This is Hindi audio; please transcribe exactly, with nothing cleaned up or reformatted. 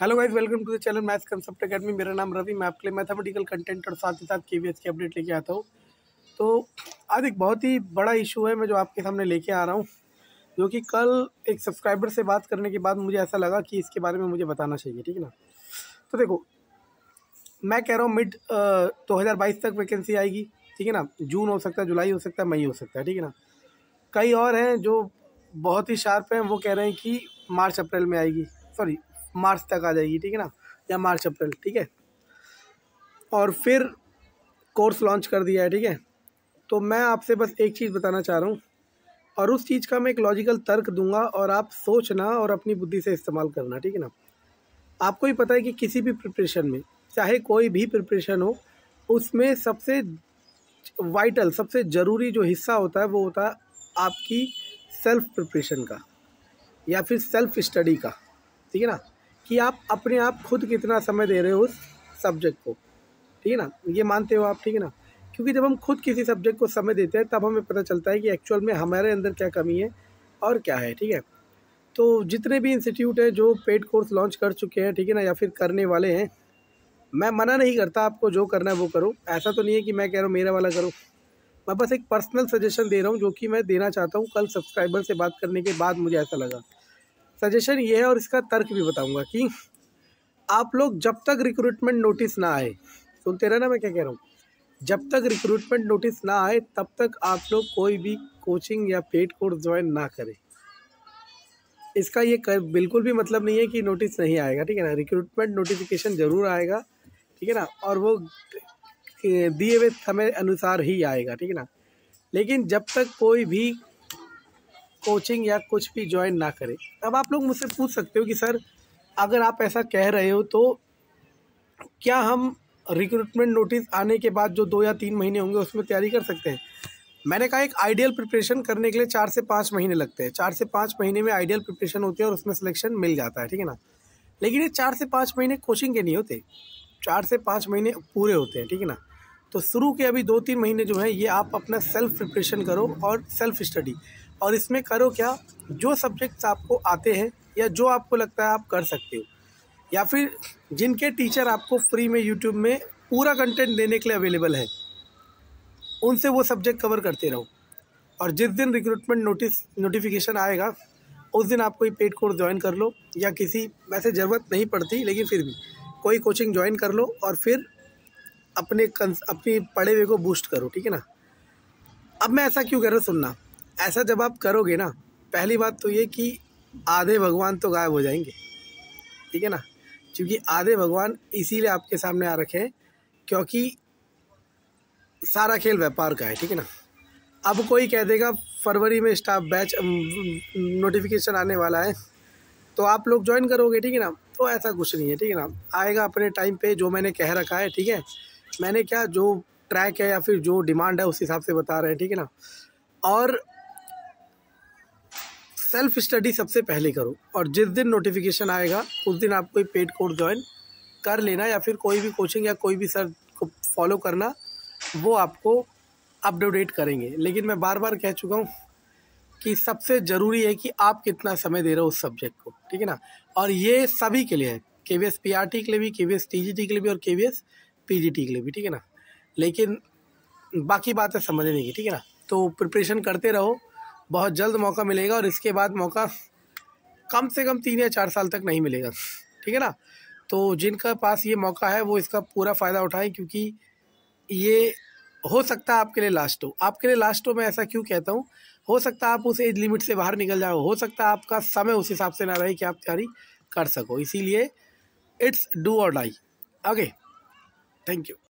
Hello guys, welcome to the channel maths concept academy. मेरा नाम रवि। मैं आपके लिए मैथमेटिकल कंटेंट और साथ ही साथ केवीएस की अपडेट लेके आता हूँ। तो आज एक बहुत ही बड़ा इशू है मैं जो आपके सामने लेके आ रहा हूँ, जो कि कल एक सब्सक्राइबर से बात करने के बाद मुझे ऐसा लगा कि इसके बारे में मुझे बताना चाहिए। ठीक है ना। तो देखो, मैं कह रहा हूँ मिड दो हज़ार बाईस तक वैकेंसी आएगी। ठीक है ना। जून हो सकता है, जुलाई हो सकता है, मई हो सकता है। ठीक है ना। कई और हैं जो बहुत ही शार्प हैं, वो कह रहे हैं कि मार्च अप्रैल में आएगी, सॉरी मार्च तक आ जाएगी। ठीक है ना, या मार्च अप्रैल। ठीक है। और फिर कोर्स लॉन्च कर दिया है। ठीक है। तो मैं आपसे बस एक चीज़ बताना चाह रहा हूँ, और उस चीज़ का मैं एक लॉजिकल तर्क दूंगा और आप सोचना और अपनी बुद्धि से इस्तेमाल करना। ठीक है ना। आपको ही पता है कि किसी भी प्रिपरेशन में, चाहे कोई भी प्रिपरेशन हो, उसमें सबसे वाइटल, सबसे ज़रूरी जो हिस्सा होता है वो होता है आपकी सेल्फ प्रिपरेशन का या फिर सेल्फ स्टडी का। ठीक है ना, कि आप अपने आप खुद कितना समय दे रहे हो उस सब्जेक्ट को। ठीक है ना, ये मानते हो आप। ठीक है ना, क्योंकि जब हम खुद किसी सब्जेक्ट को समय देते हैं तब हमें पता चलता है कि एक्चुअल में हमारे अंदर क्या कमी है और क्या है। ठीक है। तो जितने भी इंस्टीट्यूट हैं जो पेड कोर्स लॉन्च कर चुके हैं, ठीक है ना, या फिर करने वाले हैं, मैं मना नहीं करता, आपको जो करना है वो करो। ऐसा तो नहीं है कि मैं कह रहा हूँ मेरा वाला करो। मैं बस एक पर्सनल सजेशन दे रहा हूँ जो कि मैं देना चाहता हूँ। कल सब्सक्राइबर से बात करने के बाद मुझे ऐसा लगा। सजेशन ये है और इसका तर्क भी बताऊंगा कि आप लोग जब तक रिक्रूटमेंट नोटिस ना आए, सुनते रहना मैं क्या कह रहा हूँ, जब तक रिक्रूटमेंट नोटिस ना आए तब तक आप लोग कोई भी कोचिंग या पेड कोर्स ज्वाइन ना करें। इसका ये कर, बिल्कुल भी मतलब नहीं है कि नोटिस नहीं आएगा। ठीक है ना, रिक्रूटमेंट नोटिफिकेशन ज़रूर आएगा। ठीक है ना, और वो दिए हुए समय अनुसार ही आएगा। ठीक है ना, लेकिन जब तक कोई भी कोचिंग या कुछ भी ज्वाइन ना करें। अब आप लोग मुझसे पूछ सकते हो कि सर, अगर आप ऐसा कह रहे हो तो क्या हम रिक्रूटमेंट नोटिस आने के बाद जो दो या तीन महीने होंगे उसमें तैयारी कर सकते हैं? मैंने कहा एक आइडियल प्रिपरेशन करने के लिए चार से पाँच महीने लगते हैं। चार से पाँच महीने में आइडियल प्रिपरेशन होती है और उसमें सिलेक्शन मिल जाता है। ठीक है ना, लेकिन ये चार से पाँच महीने कोचिंग के नहीं होते, चार से पाँच महीने पूरे होते हैं। ठीक है ना। तो शुरू के अभी दो तीन महीने जो है ये आप अपना सेल्फ प्रिपरेशन करो और सेल्फ स्टडी। और इसमें करो क्या, जो सब्जेक्ट्स आपको आते हैं या जो आपको लगता है आप कर सकते हो, या फिर जिनके टीचर आपको फ्री में यूट्यूब में पूरा कंटेंट देने के लिए अवेलेबल है, उनसे वो सब्जेक्ट कवर करते रहो। और जिस दिन रिक्रूटमेंट नोटिस नोटिफिकेशन आएगा उस दिन आप कोई पेड कोर्स ज्वाइन कर लो, या किसी, वैसे ज़रूरत नहीं पड़ती लेकिन फिर भी कोई कोचिंग ज्वाइन कर लो और फिर अपने अपनी पढ़े हुए को बूस्ट करो। ठीक है ना। अब मैं ऐसा क्यों कर रहा हूँ, सुनना। ऐसा जब आप करोगे ना, पहली बात तो ये कि आधे भगवान तो गायब हो जाएंगे। ठीक है ना, क्योंकि आधे भगवान इसीलिए आपके सामने आ रखे हैं क्योंकि सारा खेल व्यापार का है। ठीक है ना। अब कोई कह देगा फरवरी में स्टाफ बैच नोटिफिकेशन आने वाला है तो आप लोग ज्वाइन करोगे। ठीक है ना, तो ऐसा कुछ नहीं है। ठीक है ना, आएगा अपने टाइम पे, जो मैंने कह रखा है। ठीक है, मैंने क्या, जो ट्रैक है या फिर जो डिमांड है उस हिसाब से बता रहे हैं। ठीक है ना, और सेल्फ स्टडी सबसे पहले करो, और जिस दिन नोटिफिकेशन आएगा उस दिन आप कोई पेड कोर्स ज्वाइन कर लेना, या फिर कोई भी कोचिंग या कोई भी सर को फॉलो करना, वो आपको अप टू डेट करेंगे। लेकिन मैं बार बार कह चुका हूँ कि सबसे ज़रूरी है कि आप कितना समय दे रहे हो उस सब्जेक्ट को। ठीक है ना, और ये सभी के लिए है, केवीएस पीआरटी के लिए भी, केवीएस टीजीटी के लिए भी और केवीएस पीजीटी के लिए भी। ठीक है ना, लेकिन बाकी बात है समझने की। ठीक है ना, तो प्रिपरेशन करते रहो, बहुत जल्द मौका मिलेगा और इसके बाद मौका कम से कम तीन या चार साल तक नहीं मिलेगा। ठीक है ना, तो जिनका पास ये मौका है वो इसका पूरा फ़ायदा उठाएं, क्योंकि ये हो सकता है आपके लिए लास्ट हो। आपके लिए लास्ट हो, मैं ऐसा क्यों कहता हूँ, हो सकता है आप उस एज लिमिट से बाहर निकल जाओ, हो सकता है आपका समय उस हिसाब से ना रहे कि आप तैयारी कर सको। इसीलिए it's do or die. Okay, thank you.